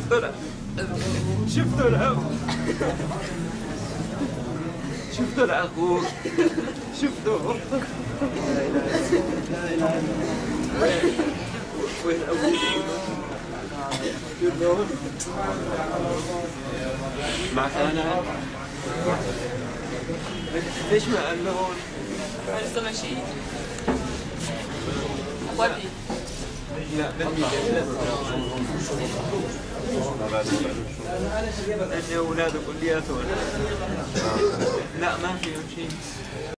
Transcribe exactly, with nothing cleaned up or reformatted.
طلع شفتوا العب شفتوا العقول شفتوا وين أبوك شفتوا مع أنا ليش ما قالون لسه ماشي ودي لا أني أولاد كلياتهم لا ما فيهم شيء